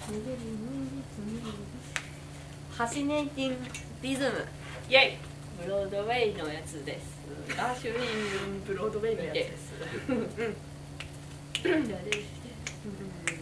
ファシネーティングリズム、イェイ。ブロードウェイのやつです。ガーシュウィングブロードウェイのやつです。